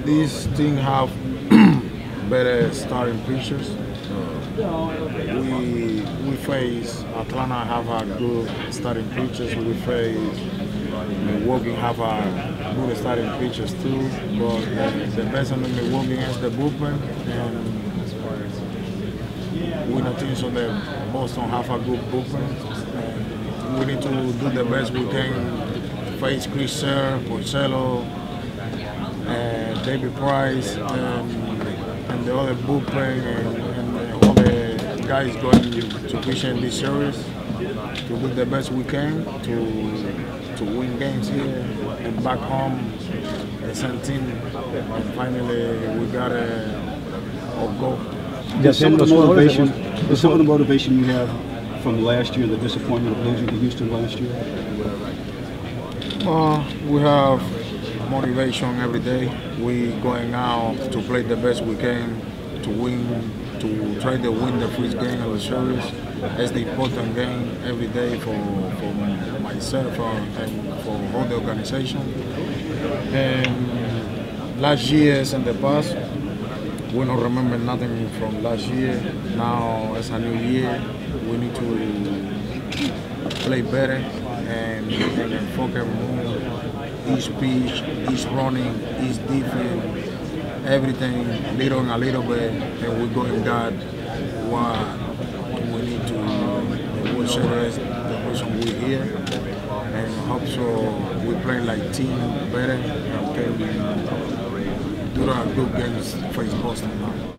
This team have better starting pitchers. We face Atlanta have a good starting pitchers. We face Milwaukee have a good starting pitchers too. But the best on the Milwaukee is the bullpen, and we not think so that Boston have a good bullpen. And we need to do the best we can. Face Chris Sale, Porcello, David Price, and the other bullpen, and all the guys going to pitch in this series to do the best we can to win games here and back home, the same team, and finally we got a goal. Some of the motivation you have from last year, the disappointment of losing to Houston last year? We have motivation every day. We going out to play the best we can to win, to try to win the first game of the series. That's the important game every day for myself and for all the organization. And last years in the past, we don't remember nothing from last year. Now it's a new year. We need to play better and focus more. Each pitch, each running, each defense, everything little and a little bit, and we're going that what we need to the series, the reason we're here, and hope so we play like team better and can do our good games face Boston now.